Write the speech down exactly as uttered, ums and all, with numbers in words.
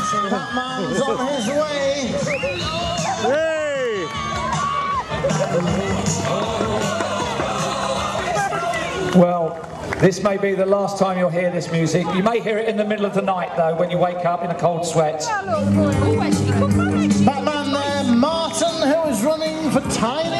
That man's on his way. Hey! Well, this may be the last time you'll hear this music. You may hear it in the middle of the night, though, when you wake up in a cold sweat. That man there, Martin, who is running for tiny